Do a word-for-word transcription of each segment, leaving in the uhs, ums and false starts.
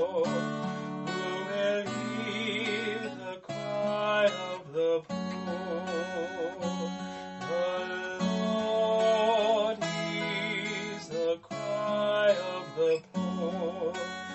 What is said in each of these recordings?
Who will hear the cry of the poor? The Lord hears the cry of the poor.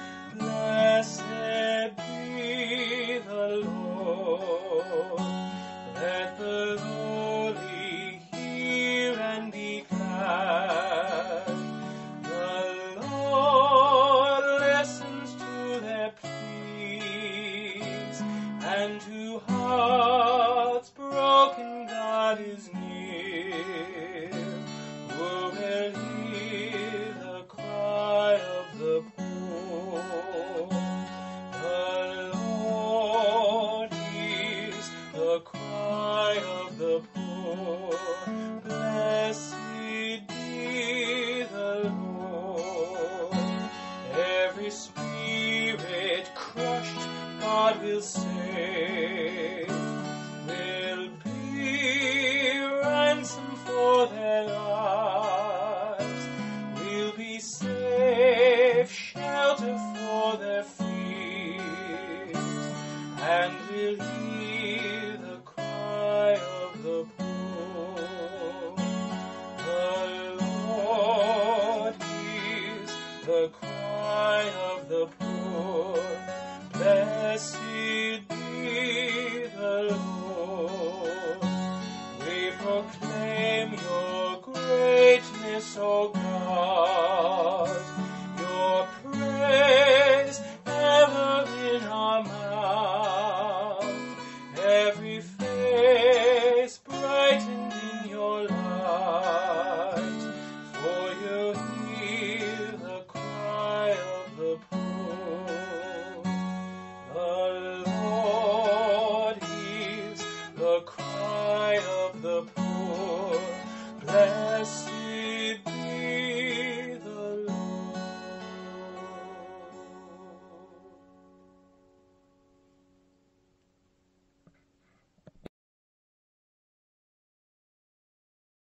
Blessed be the Lord. Let the lowly hear and be glad. The Lord listens to their pleas, and to hearts broken God is near. Who will hear the cry of the poor? The Lord hears the cry of the poor. Blessed be the Lord. Every spirit crushed God will save, will be ransom for their lives, will be safe shelter for their feet, and will hear the cry of the poor. The Lord hears the cry of the poor. Blessed be the Lord. We proclaim your greatness, O God.